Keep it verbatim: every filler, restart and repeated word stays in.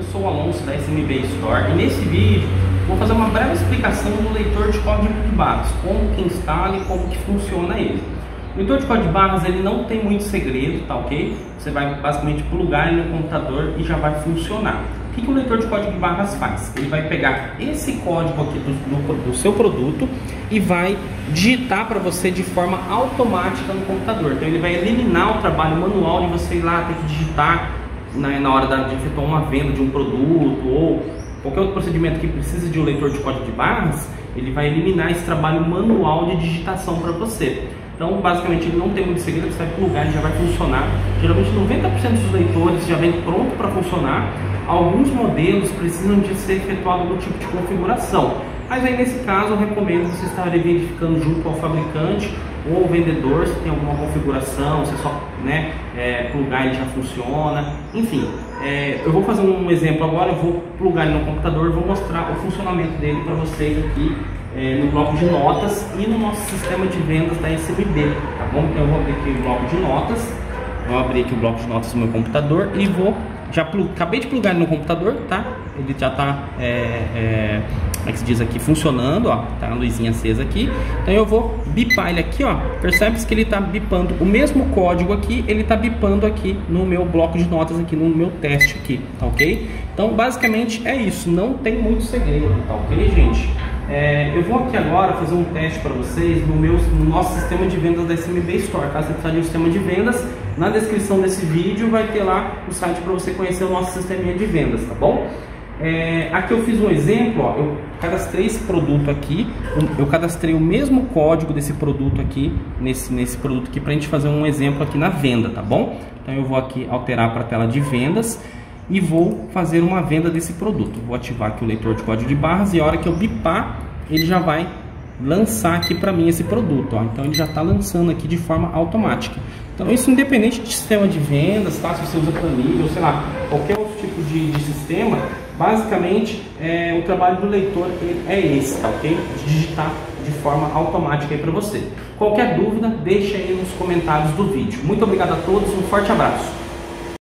Eu sou o Alonso da S M B Store e nesse vídeo vou fazer uma breve explicação do leitor de código de barras, como que instala e como que funciona ele. O leitor de código de barras ele não tem muito segredo, tá ok? Você vai basicamente plugar ele no computador e já vai funcionar. O que, que o leitor de código de barras faz? Ele vai pegar esse código aqui do, do, do seu produto e vai digitar para você de forma automática no computador. Então ele vai eliminar o trabalho manual de você ir lá ter que digitar na, na hora de efetuar uma venda de um produto ou qualquer outro procedimento que precise de um leitor de código de barras. Ele vai eliminar esse trabalho manual de digitação para você. Então, basicamente, ele não tem muito segredo, você vai plugar, ele já vai funcionar. Geralmente, noventa por cento dos leitores já vem pronto para funcionar. Alguns modelos precisam de ser efetuado algum tipo de configuração. Mas aí, nesse caso, eu recomendo você estar verificando junto ao fabricante ou ao vendedor se tem alguma configuração, você só né, é, plugar ele já funciona. Enfim, é, eu vou fazer um exemplo agora, eu vou plugar ele no computador e vou mostrar o funcionamento dele para vocês aqui. É, no bloco de notas e no nosso sistema de vendas da S M B, tá bom? Então eu vou abrir aqui o bloco de notas, vou abrir aqui o bloco de notas do meu computador e vou, já plug, acabei de plugar ele no computador, tá? Ele já tá, é, é, como é que se diz aqui, funcionando, ó, tá a luzinha acesa aqui. Então eu vou bipar ele aqui, ó, percebe-se que ele tá bipando o mesmo código aqui, ele tá bipando aqui no meu bloco de notas aqui, no meu teste aqui, tá ok? Então basicamente é isso, não tem muito segredo, tá ok, gente? É, eu vou aqui agora fazer um teste para vocês no, meu, no nosso sistema de vendas da S M B Store. Caso você precisar de um sistema de vendas, na descrição desse vídeo vai ter lá o site para você conhecer o nosso sisteminha de vendas, tá bom? É, aqui eu fiz um exemplo, ó, eu cadastrei esse produto aqui, eu cadastrei o mesmo código desse produto aqui, nesse, nesse produto aqui, para a gente fazer um exemplo aqui na venda, tá bom? Então eu vou aqui alterar para a tela de vendas e vou fazer uma venda desse produto. Vou ativar aqui o leitor de código de barras e a hora que eu bipar, ele já vai lançar aqui para mim esse produto, ó. Então ele já está lançando aqui de forma automática. Então isso independente de sistema de vendas, tá? Se você usa planilha ou sei lá, qualquer outro tipo de, de sistema, basicamente é, o trabalho do leitor é esse, tá ok? De digitar de forma automática aí para você. Qualquer dúvida, deixa aí nos comentários do vídeo. Muito obrigado a todos, um forte abraço.